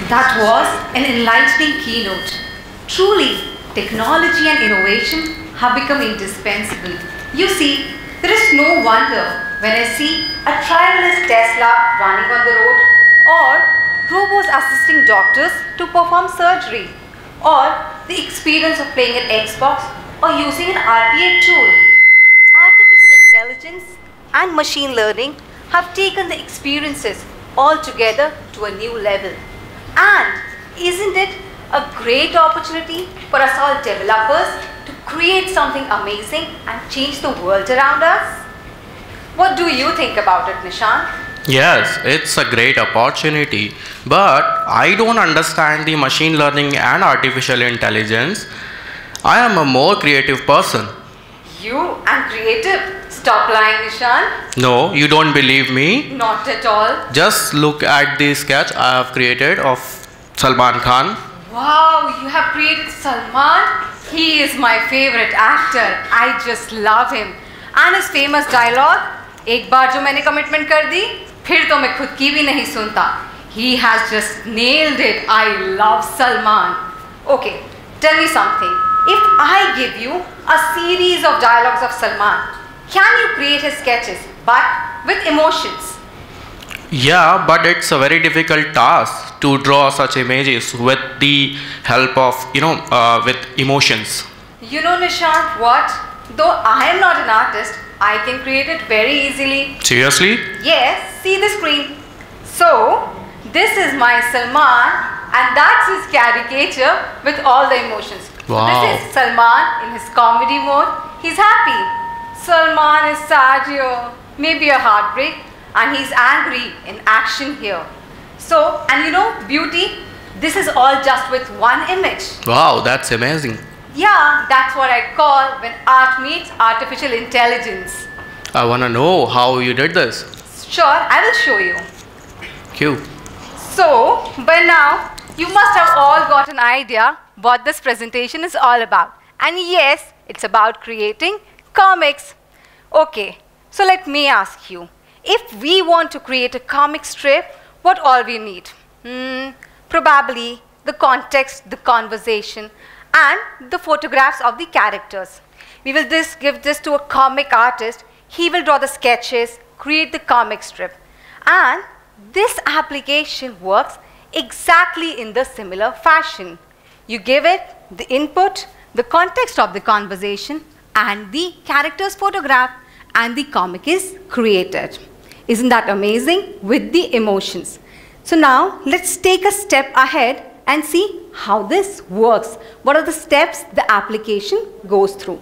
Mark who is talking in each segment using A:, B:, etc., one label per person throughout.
A: That was an enlightening keynote. Truly, technology and innovation have become indispensable. You see, there is no wonder when I see a driverless Tesla running on the road, or robots assisting doctors to perform surgery, or the experience of playing an Xbox or using an RPA tool. Artificial intelligence and machine learning have taken the experiences altogether to a new level. And isn't it a great opportunity for us all developers to create something amazing and change the world around us? What do you think about it, Nishant?
B: Yes, it's a great opportunity, but I don't understand the machine learning and artificial intelligence. I am a more creative person.
A: You and creative? Stop lying, Nishant.
B: No, you don't believe me?
A: Not at all.
B: Just look at the sketch I have created of Salman Khan.
A: Wow, you have created Salman? He is my favorite actor. I just love him. And his famous dialogue, एक बार जो मैंने commitment कर दी, फिर तो मैं खुद की भी नहीं सुनता. He has just nailed it. I love Salman. Okay, tell me something. If I give you a series of dialogues of Salman, can you create his sketches, but with emotions?
B: Yeah, but it's a very difficult task to draw such images with the help of, with emotions.
A: You know, Nishant, what? Though I am not an artist, I can create it very easily.
B: Seriously?
A: Yes, see the screen. So, this is my Salman, and that's his caricature with all the emotions.
B: Wow.
A: So this is Salman in his comedy mode. He's happy. Salman is sad here, maybe a heartbreak, and he's angry in action here. So, and you know, beauty, this is all just with one image.
B: Wow, that's amazing.
A: Yeah, that's what I call when art meets artificial intelligence.
B: I wanna know how you did this.
A: Sure, I will show you.
B: Cute.
A: So, by now, you must have all got an idea what this presentation is all about. And yes, it's about creating comics. Okay, so let me ask you, if we want to create a comic strip, what all we need? Probably the context, the conversation, and the photographs of the characters. We will give this to a comic artist. He will draw the sketches, create the comic strip. And this application works exactly in the similar fashion. You give it the input, the context of the conversation, and the character's photograph, and the comic is created. Isn't that amazing? With the emotions. So now let's take a step ahead and see how this works. What are the steps the application goes through?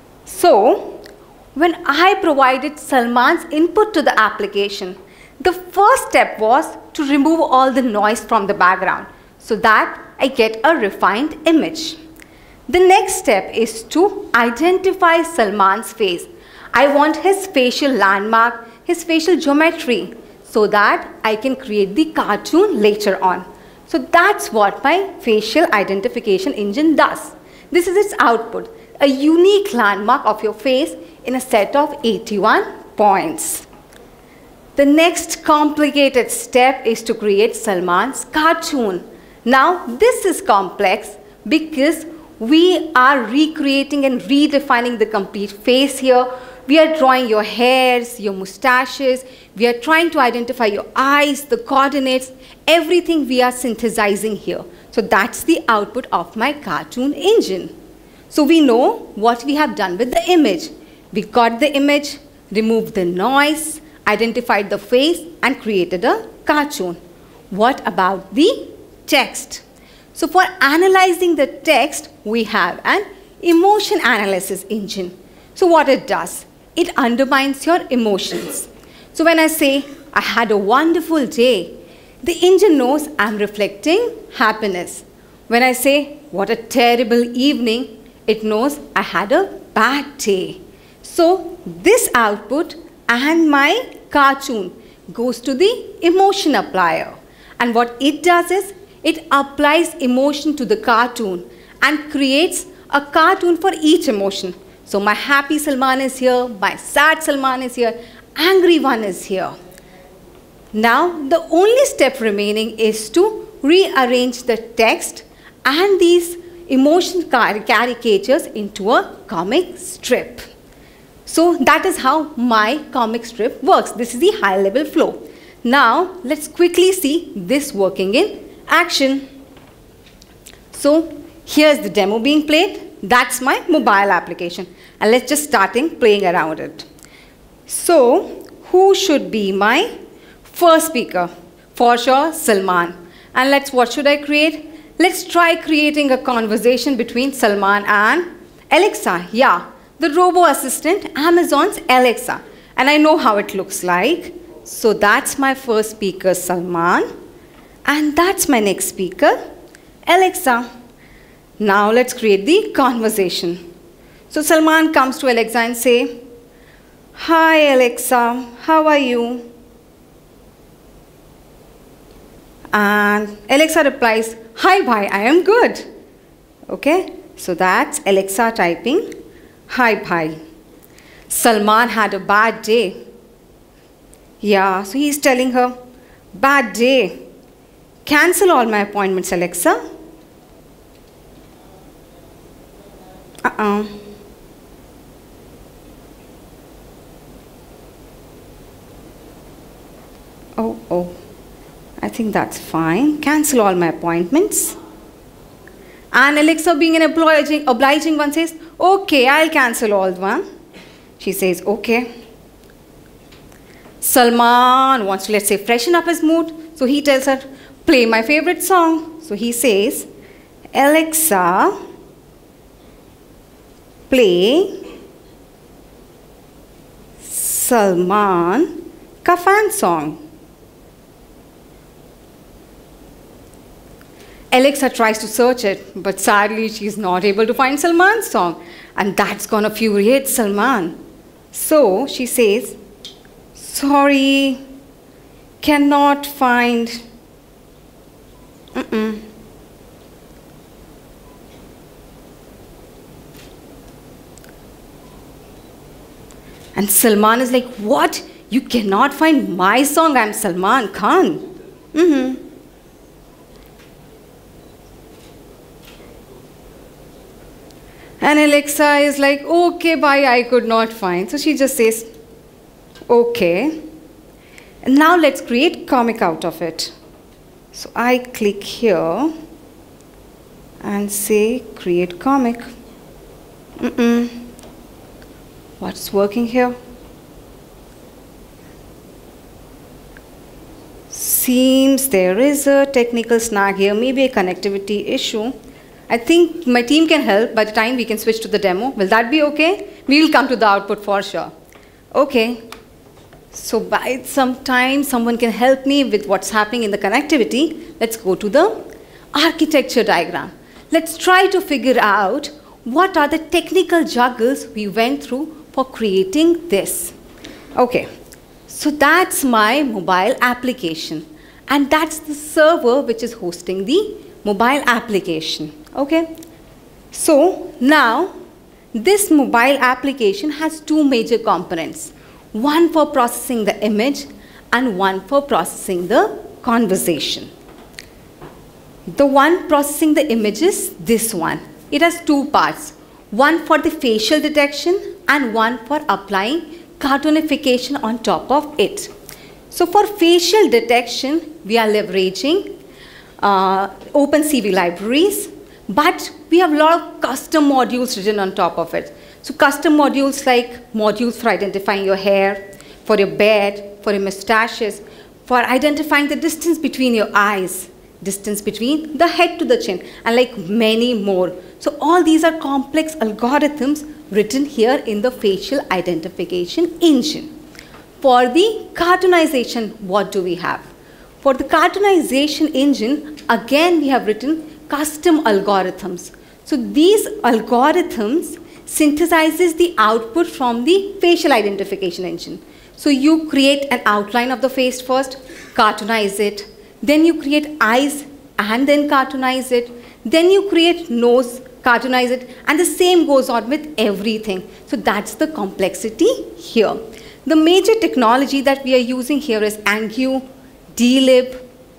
A: So when I provided Salman's input to the application, the first step was to remove all the noise from the background so that I get a refined image. The next step is to identify Salman's face. I want his facial landmark, his facial geometry, so that I can create the cartoon later on. So that's what my facial identification engine does. This is its output, a unique landmark of your face in a set of 81 points. The next complicated step is to create Salman's cartoon. Now this is complex because we are recreating and redefining the complete face here. We are drawing your hairs, your mustaches. We are trying to identify your eyes, the coordinates, everything we are synthesizing here. So that's the output of my cartoon engine. So we know what we have done with the image. We got the image, removed the noise, identified the face, and created a cartoon. What about the text? So for analyzing the text, we have an emotion analysis engine. So what it does? It undermines your emotions. So when I say, I had a wonderful day, the engine knows I'm reflecting happiness. When I say, what a terrible evening, it knows I had a bad day. So this output and my cartoon goes to the emotion applier. And what it does is, it applies emotion to the cartoon and creates a cartoon for each emotion. So my happy Salman is here, my sad Salman is here, angry one is here. Now the only step remaining is to rearrange the text and these emotion caricatures into a comic strip. So that is how my comic strip works. This is the high level flow. Now let's quickly see this working in action. So here's the demo being played. That's my mobile application. And let's just starting playing around it. So who should be my first speaker? For sure, Salman. And what should I create? Let's try creating a conversation between Salman and Alexa. Yeah, the robo-assistant, Amazon's Alexa. And I know how it looks like. So that's my first speaker, Salman. And that's my next speaker, Alexa. Now let's create the conversation. So Salman comes to Alexa and say, "Hi Alexa, how are you?" And Alexa replies, "Hi bhai, I am good." Okay, so that's Alexa typing, "Hi bhai. Salman had a bad day." Yeah, so he's telling her, "Bad day. Cancel all my appointments, Alexa." Oh, I think that's fine. Cancel all my appointments. And Alexa, being an obliging one, says, "Okay, I'll cancel all one." She says, "Okay." Salman wants to, let's say, freshen up his mood. So he tells her, "Play my favorite song." So he says, "Alexa, play Salman ka fan song." Alexa tries to search it, but sadly she's not able to find Salman's song. And that's gonna infuriate Salman. So she says, "Sorry, cannot find." And Salman is like, "What? You cannot find my song? I'm Salman Khan." And Alexa is like, "Okay, bye, I could not find." So she just says, "Okay." And now let's create comic out of it. So I click here and say create comic. What's working here? Seems there is a technical snag here, maybe a connectivity issue. I think my team can help by the time we can switch to the demo. Will that be okay? We will come to the output for sure. Okay. So by some time, someone can help me with what's happening in the connectivity. Let's go to the architecture diagram. Let's try to figure out what are the technical juggles we went through for creating this. Okay. So that's my mobile application. And that's the server which is hosting the mobile application. Okay. So now this mobile application has two major components. One for processing the image and one for processing the conversation. The one processing the image is this one. It has two parts. One for the facial detection and one for applying cartoonification on top of it. So for facial detection, we are leveraging OpenCV libraries, but we have a lot of custom modules written on top of it. So custom modules like modules for identifying your hair, for your beard, for your mustaches, for identifying the distance between your eyes, distance between the head to the chin, and like many more. So all these are complex algorithms written here in the facial identification engine. For the cartoonization, what do we have? For the cartoonization engine, again we have written custom algorithms. So these algorithms synthesizes the output from the facial identification engine. So you create an outline of the face first, cartoonize it, then you create eyes and then cartoonize it, then you create nose, cartoonize it, and the same goes on with everything. So that's the complexity here. The major technology that we are using here is Angu, DLib,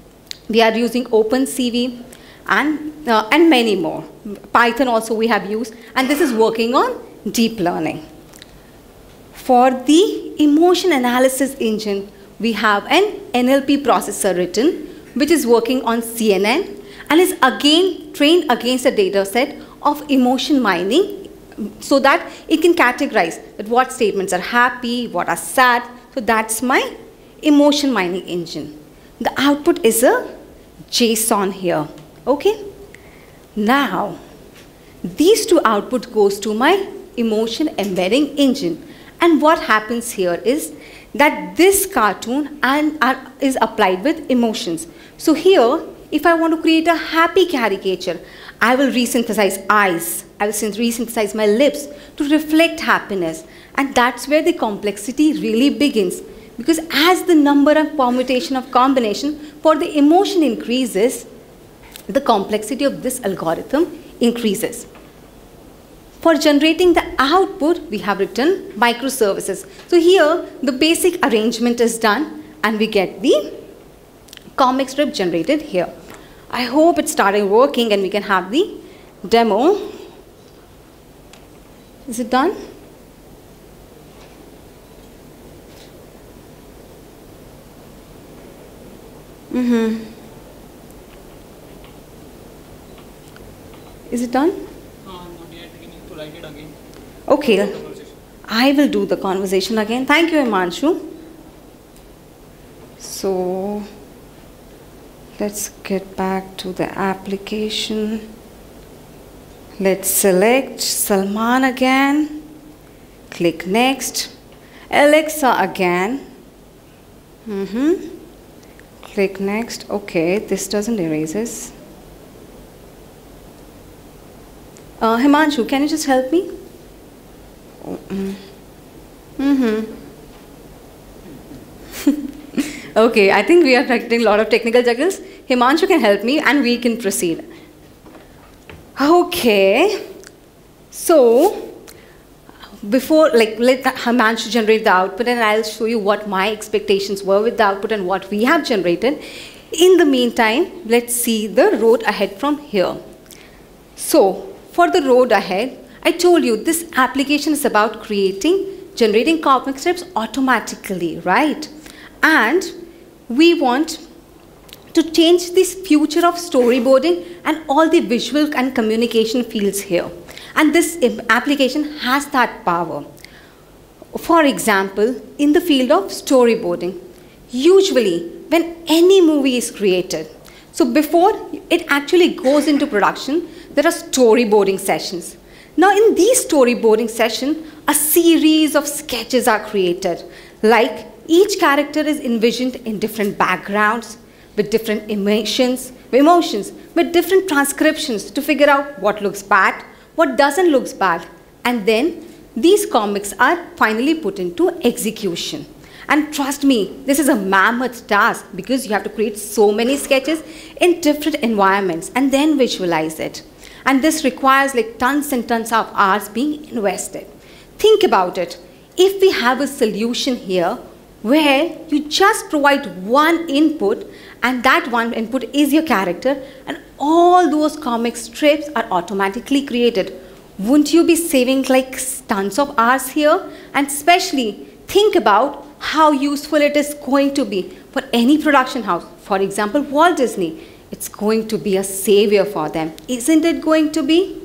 A: We are using OpenCV and many more. Python also we have used, and this is working on deep learning. For the emotion analysis engine, we have an NLP processor written, which is working on CNN and is again trained against a data set of emotion mining so that it can categorize that what statements are happy, what are sad. So that's my emotion mining engine. The output is a JSON here. Okay? Now, these two outputs goes to my emotion embedding engine. And what happens here is that this cartoon is applied with emotions. So here, if I want to create a happy caricature, I will resynthesize eyes. I will resynthesize my lips to reflect happiness. And that's where the complexity really begins. Because as the number of permutation of combination for the emotion increases, the complexity of this algorithm increases. For generating the output, we have written microservices. So here, the basic arrangement is done, and we get the comic strip generated here. I hope it started working, and we can have the demo. Is it done? Is it done?
C: Not yet. We need to write it again.
A: Okay. I will do the conversation again. Thank you, Himanshu. So, let's get back to the application. Let's select Salman again. Click Next. Alexa again. Click Next. Okay, this doesn't erase this. Himanshu, can you just help me? Okay, I think we are practicing a lot of technical juggles. Himanshu can help me and we can proceed. Okay, so before, let Himanshu generate the output and I'll show you what my expectations were with the output and what we have generated. In the meantime, let's see the road ahead from here. So, for the road ahead, I told you this application is about generating comic strips automatically, right? And we want to change this future of storyboarding and all the visual and communication fields here. And this application has that power. For example, in the field of storyboarding, usually when any movie is created, so before it actually goes into production, there are storyboarding sessions. Now in these storyboarding sessions, a series of sketches are created. Like each character is envisioned in different backgrounds, with different emotions, with different transcriptions to figure out what looks bad, what doesn't look bad. And then these comics are finally put into execution. And trust me, this is a mammoth task because you have to create so many sketches in different environments and then visualize it. And this requires like tons and tons of hours being invested. Think about it. If we have a solution here where you just provide one input and that one input is your character and all those comic strips are automatically created, wouldn't you be saving like tons of hours here? And especially think about how useful it is going to be for any production house. For example, Walt Disney. It's going to be a savior for them. Isn't it going to be?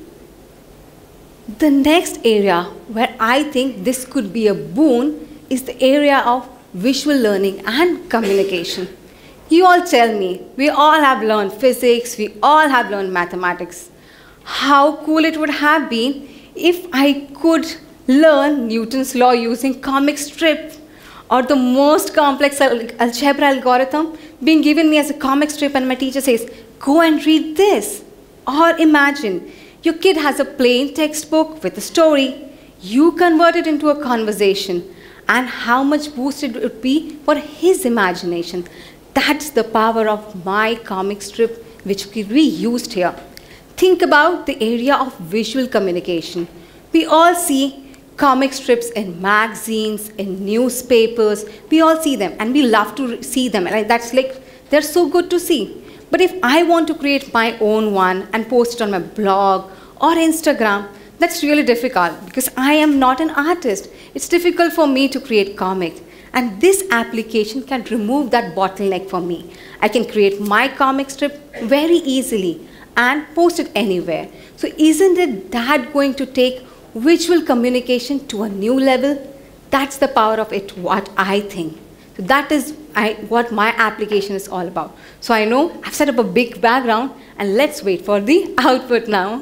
A: The next area where I think this could be a boon is the area of visual learning and communication. You all tell me, we all have learned physics, we all have learned mathematics. How cool it would have been if I could learn Newton's law using comic strip, or the most complex algebra algorithm being given me as a comic strip and my teacher says, go and read this. Or imagine, your kid has a plain textbook with a story, you convert it into a conversation, and how much boosted it would be for his imagination. That's the power of my comic strip which could be used here. Think about the area of visual communication. We all see comic strips in magazines, in newspapers. We all see them and we love to see them. And that's like, they're so good to see. But if I want to create my own one and post it on my blog or Instagram, that's really difficult because I am not an artist. It's difficult for me to create comics. And this application can remove that bottleneck for me. I can create my comic strip very easily and post it anywhere. So isn't it that going to take visual communication to a new level? That's the power of it, what I think. So that is what my application is all about. So I know I've set up a big background, and let's wait for the output now.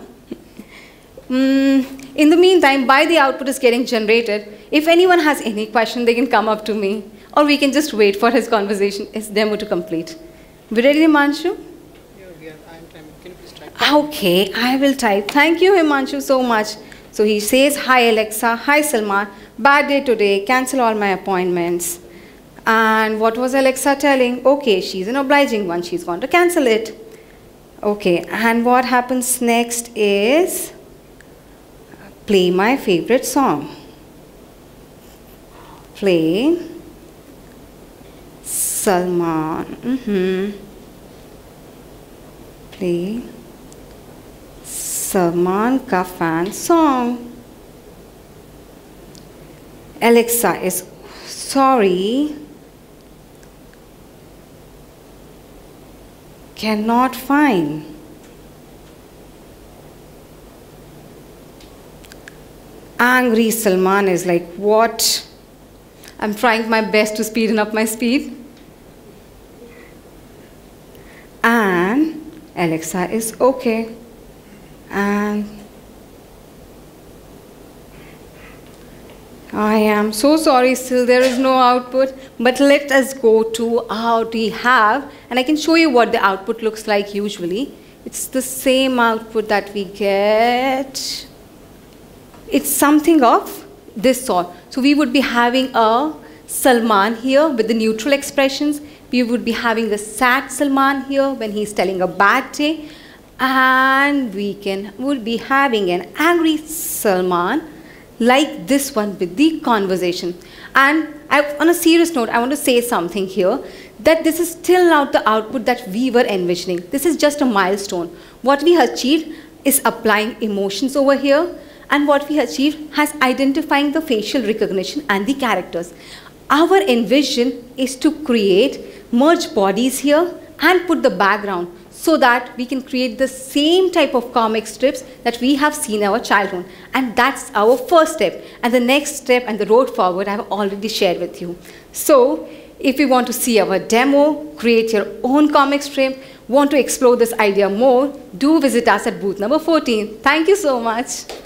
A: In the meantime, while the output is getting generated, if anyone has any question, they can come up to me, or we can just wait for his conversation, his demo to complete. We ready, Himanshu?
C: Yeah, I'm timing. Can you please type?
A: Okay, I will type. Thank you, Himanshu, so much. So he says, hi Alexa, hi Salman, bad day today, cancel all my appointments. And what was Alexa telling? Okay, she's an obliging one, she's going to cancel it. Okay, and what happens next is, play my favorite song. Play Salman. Play Salman ka fan song. Alexa is sorry, cannot find. Angry Salman is like, what? I'm trying my best to speed up my speed. And Alexa is okay. And I am so sorry, still there is no output, but let us go to what we have, and I can show you what the output looks like usually. It's the same output that we get. It's something of this sort. So we would be having a Salman here with the neutral expressions. We would be having a sad Salman here when he's telling a bad day. And we would be having an angry Salman like this one with the conversation. And on a serious note, I want to say something here, that this is still not the output that we were envisioning. This is just a milestone. What we achieved is applying emotions over here, and what we achieved has identifying the facial recognition and the characters. Our envision is to create merge bodies here and put the background so that we can create the same type of comic strips that we have seen in our childhood. And that's our first step. And the next step and the road forward I have already shared with you. So if you want to see our demo, create your own comic strip, want to explore this idea more, do visit us at booth number 14. Thank you so much.